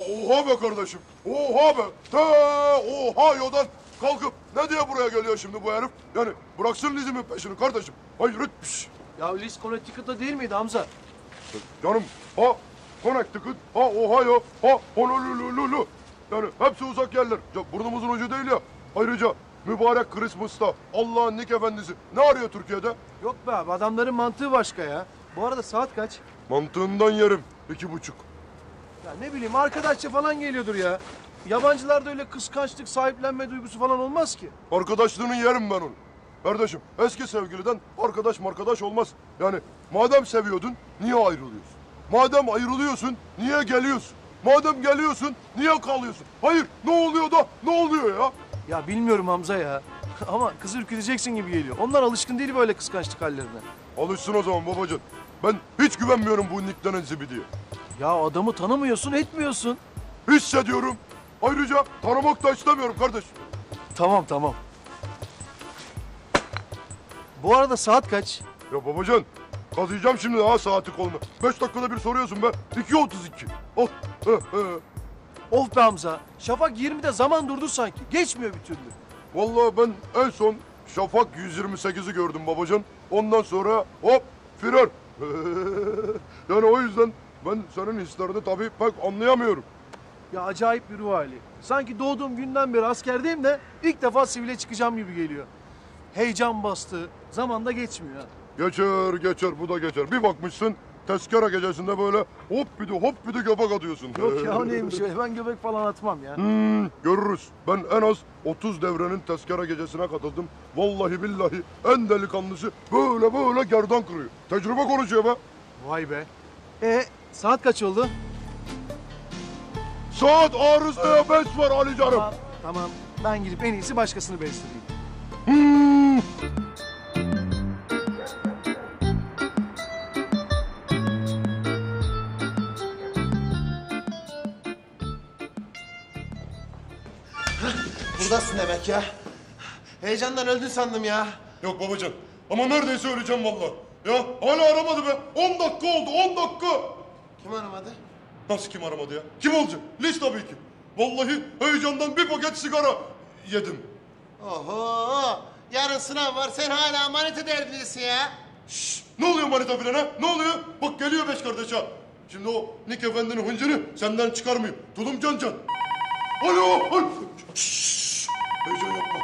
Oha be kardeşim. Oha be. Ohio'dan kalkıp ne diye buraya geliyor şimdi bu herif? Yani bıraksın Liz'imin peşini kardeşim. Hayret. Ya Liz Connecticut'ta değil miydi Hamza? Canım ha Connecticut, ha Ohio, ha Honolulu. Yani hepsi uzak yerler. Ya, burnumuzun ucu değil ya. Ayrıca mübarek Christmas'ta Allah'ın Nik Efendisi ne arıyor Türkiye'de? Yok be abi, adamların mantığı başka ya. Bu arada saat kaç? Mantığından yerim. 2.30. Ya ne bileyim, arkadaşça falan geliyordur ya. Yabancılarda öyle kıskançlık, sahiplenme duygusu falan olmaz ki. Arkadaşlığını yerim ben onu. Kardeşim eski sevgiliden arkadaş olmaz. Yani madem seviyordun niye ayrılıyorsun? Madem ayrılıyorsun niye geliyorsun? Madem geliyorsun niye kalıyorsun? Hayır ne oluyor da ne oluyor ya? Ya bilmiyorum Hamza ya. Ama kızı ürküteceksin gibi geliyor. Onlar alışkın değil böyle kıskançlık hallerine. Alışsın o zaman babacığım. Ben hiç güvenmiyorum bu Nick denen zibidiye. Ya adamı tanımıyorsun, etmiyorsun. Hissediyorum. Ayrıca tanımak da istemiyorum kardeş. Tamam. Bu arada saat kaç? Ya babacan kazıyacağım şimdi ha saati kolunu. 5 dakikada bir soruyorsun be. 2.32. Oh. Of be Hamza. Şafak 20'de zaman durdu sanki. Geçmiyor bir türlü. Vallahi ben en son Şafak 128'i gördüm babacan. Ondan sonra hop firar. Yani o yüzden ben senin hislerini tabii pek anlayamıyorum. Ya acayip bir ruh hali. Sanki doğduğum günden beri askerdeyim de ilk defa sivile çıkacağım gibi geliyor. Heyecan bastı. Zaman da geçmiyor. Ha. Geçer bu da geçer. Bir bakmışsın tezkere gecesinde böyle hop bir de göbek atıyorsun. Yok ya, o neymiş öyle? Ben göbek falan atmam ya. Görürüz. Ben en az 30 devrenin tezkere gecesine katıldım. Vallahi billahi en delikanlısı böyle gerdan kırıyor. Tecrübe konuşuyor be. Vay be. Saat kaç oldu? Saat arızaya bes var Ali canım. Tamam. Ben gidip en iyisi başkasını bestireyim. Buradasın demek ya. Heyecandan öldün sandım ya. Yok babacan ama neredeyse öleceğim vallahi. Ya hala aramadı be. 10 dakika oldu 10 dakika. Kim aramadı? Nasıl kim aramadı ya? Kim olacak? Liz tabii ki. Vallahi heyecandan bir paket sigara yedim. Oho! Yarın sınav var, sen hala manita derdindesin ya. Şşş! Ne oluyor manita filan ha? Ne oluyor? Bak geliyor beş kardeş ha. Şimdi o Nick Efendi'nin hıncını senden çıkarmayayım. Tulum can. Alo! Şşş! Heyecan yapma.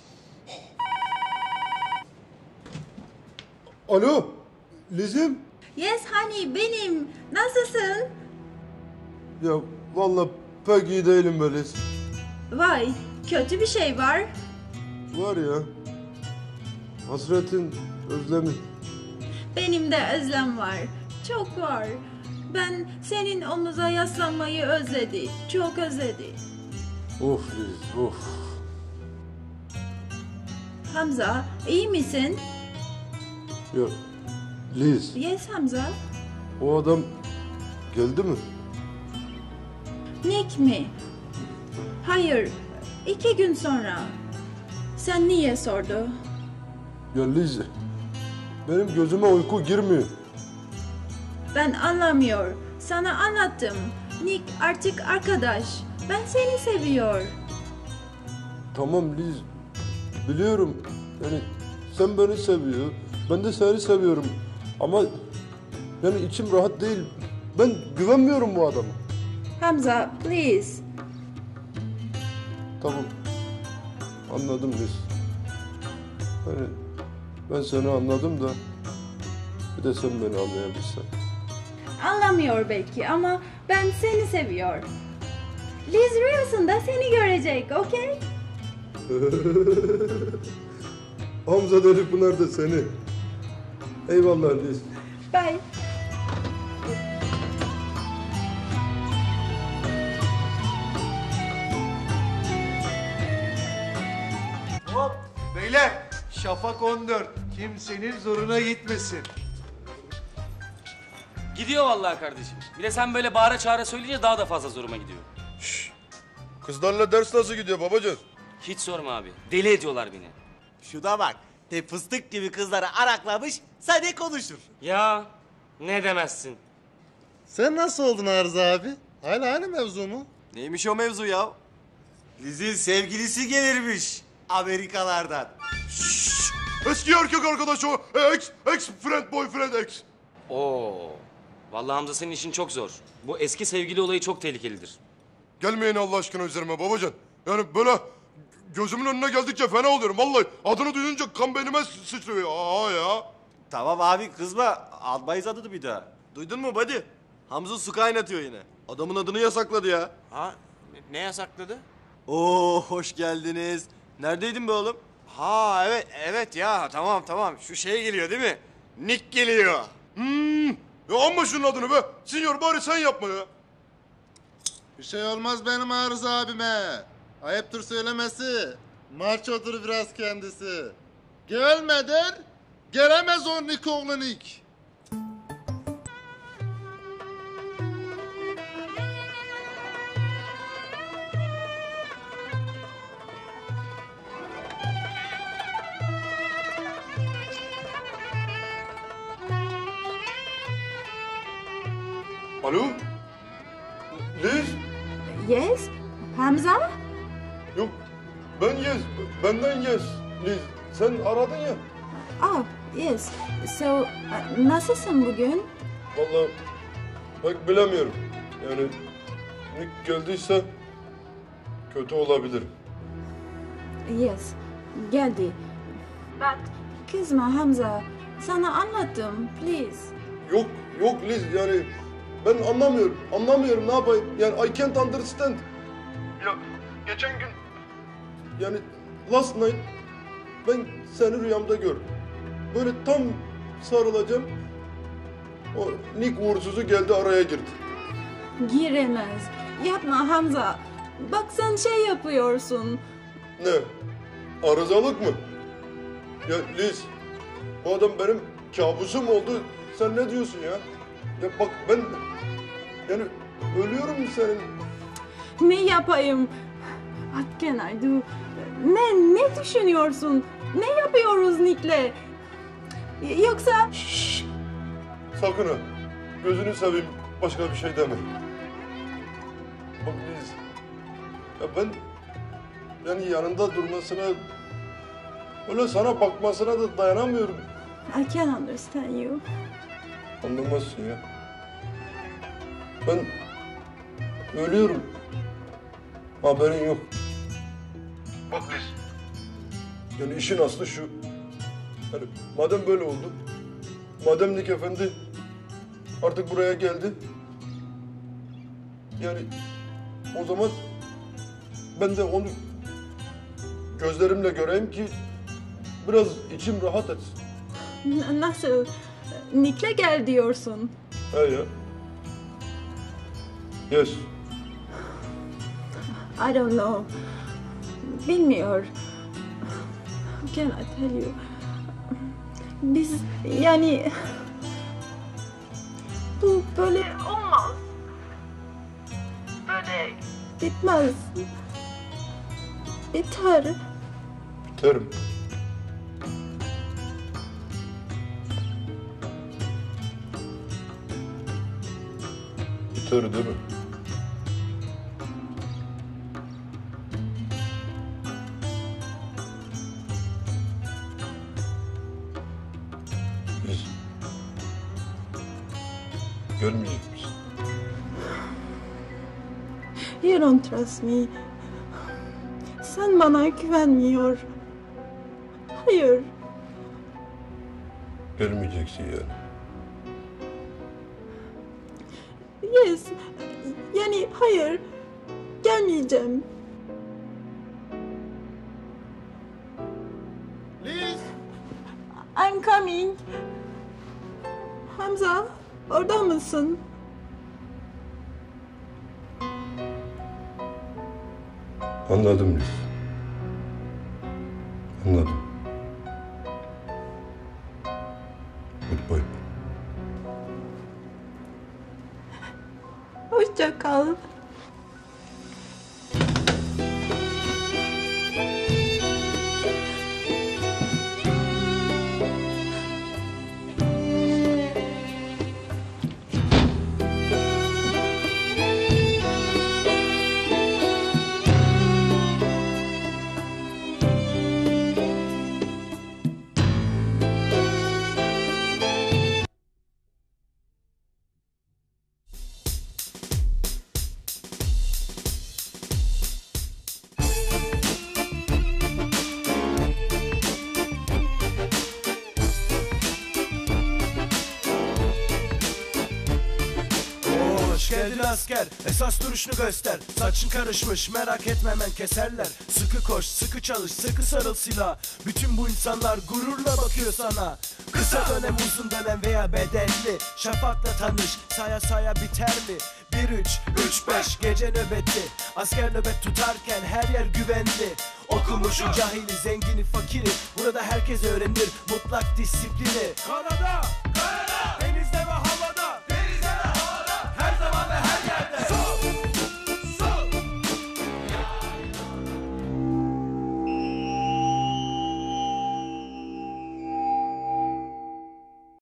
Alo! Lizim? Yes honey, benim. Nasılsın? Ya vallahi pek iyi değilim be Liz. Vay, kötü bir şey var. Var ya. Hasretin, özlemi. Benim de özlem var. Çok var. Ben senin omuza yaslanmayı özledi. Çok özledi. Of Liz, of. Hamza, iyi misin? Ya Liz, Yes Hamza. o adam geldi mi? Nick mi? Hayır, 2 gün sonra. Sen niye sordu? Ya Liz, benim gözüme uyku girmiyor. Ben anlamıyor. Sana anlattım. Nick artık arkadaş. Ben seni seviyor. Tamam Liz, biliyorum. Yani sen beni seviyor, ben de seni seviyorum. Ama yani içim rahat değil. Ben güvenmiyorum bu adama. Hamza, please. Tamam, anladım Liz. Yani ben seni anladım da bir de sen beni anlayabilsen. Anlamıyor belki ama ben seni seviyor. Liz rüyasında seni görecek, okey? Hamza Deli da seni. Eyvallah Liz. Bye. Hop beyler. Şafak 14. Kimsenin zoruna gitmesin. Gidiyor vallahi kardeşim. Bir de sen böyle bağıra çağıra söyleyince daha da fazla zoruma gidiyor. Kızlarla ders nasıl gidiyor babacığım? Hiç sorma abi. Deli ediyorlar beni. Şuna bak, fıstık gibi kızları araklamış, sade konuşur. Ya ne demezsin. Sen nasıl oldun Arzu abi? Hala aynı mevzu mu? Neymiş o mevzu ya? Liz'in sevgilisi gelirmiş Amerikalardan. Eski erkek arkadaş o. Ex friend boyfriend ex. Oo. Vallahi Hamza senin işin çok zor. Bu eski sevgili olayı çok tehlikelidir. Gelmeyin Allah aşkına üzerime babacan. Yani böyle gözümün önüne geldikçe fena oluyorum vallahi. Adını duyunca kan beynime sıçrıyor. Aa ya. Tamam abi kızma. Almayız adını bir daha. Duydun mu buddy? Hamza su kaynatıyor yine. Adamın adını yasakladı ya. Ha? Ne yasakladı? Oo hoş geldiniz. Neredeydin be oğlum? Ha evet ya tamam. Şu şey geliyor değil mi? Nick geliyor. Ya amma şunun adını be. Sinyor bari sen yapma ya. Bir şey olmaz benim Arıza abime. Ayıptır söylemesi. Marçodur biraz kendisi. Gelmeden gelemez o Nick oğlu Nick. Alo? Liz? Yes? Hamza? Yok ben Yes. Benden Yes. Liz sen aradın ya. Oh, yes. So, nasılsın bugün? Vallahi pek bilemiyorum. Yani Nick geldiyse kötü olabilir. Yes, geldi. But kızma Hamza. Sana anlattım, please. Yok Liz yani ben anlamıyorum ne yapayım yani I can't understand. Ya geçen gün yani last night ben seni rüyamda gördüm. Böyle tam sarılacağım. O Nick uğursuzu geldi araya girdi. Giremez. Yapma Hamza. Bak sen şey yapıyorsun. Ne? Arızalık mı? Ya Liz bu adam benim kabusum oldu. Sen ne diyorsun ya? Ya bak ben yani ölüyorum senin. Ne yapayım? What can I do? Ne düşünüyorsun? Ne yapıyoruz Nick'le? Yoksa... Sakın ha. Gözünü seveyim başka bir şey deme. Bak Liz. Ya ben yani yanında durmasına öyle sana bakmasına da dayanamıyorum. I can understand you. Anlamazsın ya. Ben ölüyorum. Haberin yok. Bak Liz. Yani işin aslı şu. Yani madem böyle oldu. Madem Nick Efendi artık buraya geldi. Yani o zaman ben de onu gözlerimle göreyim ki biraz içim rahat etsin. Nasıl? Nick'le gel diyorsun. He ya. Yes. I don't know. Bilmiyor. How can I tell you? Biz yani... Bu böyle olmaz. Böyle bitmez. Biter. Biterim. Biter değil mi? Biz görmeyecek misin? You don't trust me. Sen bana güvenmiyor. Hayır. Görmeyeceksin yani. Yes. Yani hayır. Gelmeyeceğim. Liz! I'm coming. Hamza, orada mısın? Anladım Liz. Anladım. Goodbye. Hoşça kal. asker, esas duruşunu göster. Saçın karışmış, merak etme hemen keserler. Sıkı koş, sıkı çalış, sıkı sarıl silah. Bütün bu insanlar gururla bakıyor sana. Kısa dönem, uzun dönem veya bedelli. Şafakla tanış, saya saya biter mi? 1-3-3-5 gece nöbeti. Asker nöbet tutarken her yer güvenli. Okumuşu, cahili, zengini, fakiri. Burada herkes öğrenir mutlak disiplini. Kanada,